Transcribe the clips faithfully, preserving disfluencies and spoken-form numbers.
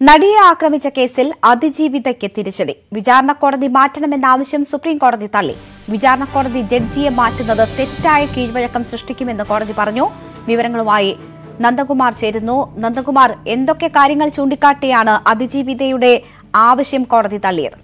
നടിയെ ആക്രമിച്ച കേസിൽ അതിജീവിതയ്ക്ക് തിരിച്ചടി. വിചാരണ കോടതി മാറ്റണമെന്ന ആവശ്യം സുപ്രീം കോടതി തള്ളി. വിചാരണ കോടതി ജഡ്ജിയെ മാറ്റുന്നത് തെറ്റായ കീഴ്വഴക്കം സൃഷ്ടിക്കുമെന്ന് കോടതി പറഞ്ഞു. വിവരങ്ങളുമായി നന്ദകുമാർ ചേരുന്നു. നന്ദകുമാർ, എന്തൊക്കെ കാര്യങ്ങൾ ചൂണ്ടിക്കാട്ടിയാണ് അതിജീവിതയുടെ ആവശ്യം കോടതി തള്ളിയത്?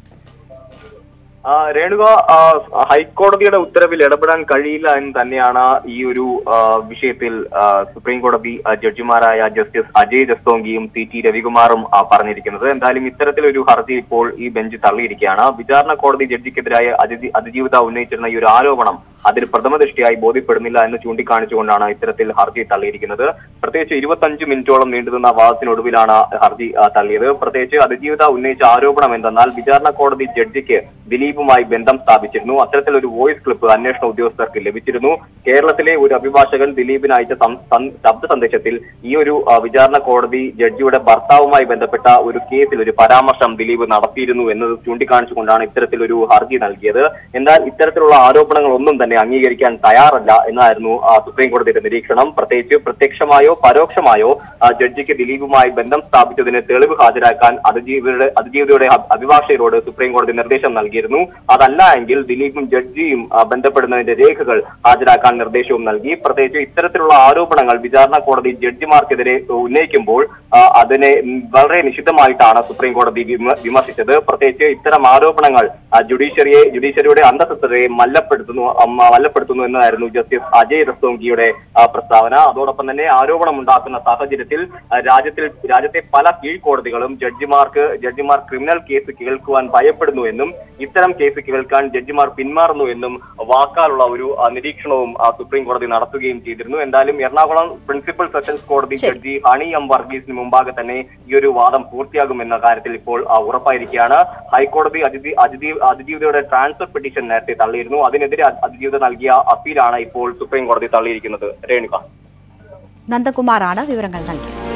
രേണുക, ഹൈക്കോടതിയുടെ ഉത്തരവിൽ ഇടപെടാൻ കഴിയില്ല എന്ന് തന്നെയാണ് ഈ ഒരു വിഷയത്തിൽ സുപ്രീം കോടതി ജഡ്ജിമാരായ ജസ്റ്റിസ് അജയ് രസ്തോംഗിയും സി ടി രവികുമാറും പറഞ്ഞിരിക്കുന്നത്. എന്തായാലും ഇത്തരത്തിലൊരു ഹർജി ഇപ്പോൾ ഈ ബെഞ്ച് തള്ളിയിരിക്കുകയാണ്. വിചാരണ കോടതി ജഡ്ജിക്കെതിരായ അതിജീവിത ഉന്നയിച്ചിരുന്ന ഈ ഒരു ആരോപണം അതിൽ പ്രഥമ ദൃഷ്ടിയായി ബോധ്യപ്പെടുന്നില്ല എന്ന് ചൂണ്ടിക്കാണിച്ചുകൊണ്ടാണ് ഇത്തരത്തിൽ ഹർജി തള്ളിയിരിക്കുന്നത്. പ്രത്യേകിച്ച് ഇരുപത്തഞ്ച് മിനിറ്റോളം നീണ്ടുനിന്ന വാദത്തിനൊടുവിലാണ് ഹർജി തള്ളിയത്. പ്രത്യേകിച്ച് അതിജീവിത ഉന്നയിച്ച ആരോപണം എന്തെന്നാൽ വിചാരണ കോടതി ജഡ്ജിക്ക് ദിലീപുമായി ബന്ധം സ്ഥാപിച്ചിരുന്നു. അത്തരത്തിലൊരു വോയിസ് ക്ലിപ്പ് അന്വേഷണ ഉദ്യോഗസ്ഥർക്ക് ലഭിച്ചിരുന്നു. കേരളത്തിലെ ഒരു അഭിഭാഷകൻ ദിലീപിന് അയച്ച ശബ്ദ സന്ദേശത്തിൽ ഈ ഒരു വിചാരണ കോടതി ജഡ്ജിയുടെ ഭർത്താവുമായി ബന്ധപ്പെട്ട ഒരു കേസിൽ ഒരു പരാമർശം ദിലീപ് നടത്തിയിരുന്നു എന്നത് ചൂണ്ടിക്കാണിച്ചുകൊണ്ടാണ് ഇത്തരത്തിലൊരു ഹർജി നൽകിയത്. എന്നാൽ ഇത്തരത്തിലുള്ള ആരോപണങ്ങളൊന്നും തന്നെ അംഗീകരിക്കാൻ തയ്യാറല്ല എന്നായിരുന്നു സുപ്രീം കോടതിയുടെ നിരീക്ഷണം. പ്രത്യേകിച്ച് പ്രത്യക്ഷമായോ പരോക്ഷമായോ ജഡ്ജിക്ക് ദിലീപുമായി ബന്ധം സ്ഥാപിച്ചതിന് തെളിവ് ഹാജരാക്കാൻ അതിജീവിതയുടെ അതിജീവിതയുടെ അഭിഭാഷകരോട് സുപ്രീം കോടതി നിർദ്ദേശം നൽകിയിരുന്നു. അതല്ല എങ്കിൽ ദിലീപും ജഡ്ജിയും ബന്ധപ്പെടുന്നതിന്റെ രേഖകൾ ഹാജരാക്കാൻ നിർദ്ദേശവും നൽകി. പ്രത്യേകിച്ച് ഇത്തരത്തിലുള്ള ആരോപണങ്ങൾ വിചാരണ കോടതി ജഡ്ജിമാർക്കെതിരെ ഉന്നയിക്കുമ്പോൾ അതിനെ വളരെ നിശിതമായിട്ടാണ് സുപ്രീം കോടതി വിമർശിച്ചത്. പ്രത്യേകിച്ച് ഇത്തരം ആരോപണങ്ങൾ ജുഡീഷ്യറിയെ ജുഡീഷ്യറിയുടെ അന്തസ്സത്തയെ മല്ലപ്പെടുത്തുന്നു മല്ലപ്പെടുത്തുന്നു എന്നതായിരുന്നു ജസ്റ്റിസ് അജയ് രസ്തോംഗിയുടെ പ്രസ്താവന. അതോടൊപ്പം തന്നെ ആരോപണം ഉണ്ടാക്കുന്ന സാഹചര്യത്തിൽ രാജ്യത്തിൽ രാജ്യത്തെ പല കീഴ്ക്കോടതികളും ജഡ്ജിമാർക്ക് ജഡ്ജിമാർ ക്രിമിനൽ കേസ് കേൾക്കുവാൻ ഭയപ്പെടുന്നു എന്നും ഇത്തരം കേസ് കേൾക്കാൻ ജഡ്ജിമാർ പിന്മാറുന്നു എന്നും വാക്കാലുള്ള ഒരു നിരീക്ഷണവും സുപ്രീം കോടതി നടത്തുകയും ചെയ്തിരുന്നു. എന്തായാലും എറണാകുളം പ്രിൻസിപ്പൽ സെഷൻസ് കോടതി ജഡ്ജി ഹണി എം വർഗീസിന് മുമ്പാകെ തന്നെ ഈ ഒരു വാദം പൂർത്തിയാകുമെന്ന കാര്യത്തിൽ ഇപ്പോൾ ഉറപ്പായിരിക്കുകയാണ്. ഹൈക്കോടതി അതിജീ അതിജീവിതയുടെ ട്രാൻസ്ഫർ പെറ്റീഷൻ നേരത്തെ തള്ളിയിരുന്നു. അതിനെതിരെ അതിജീവിത നൽകിയ അപ്പീലാണ് ഇപ്പോൾ സുപ്രീം കോടതി തള്ളിയിരിക്കുന്നത്. രേണുക, നന്ദകുമാറാണ് വിവരങ്ങൾ നൽകിയത്.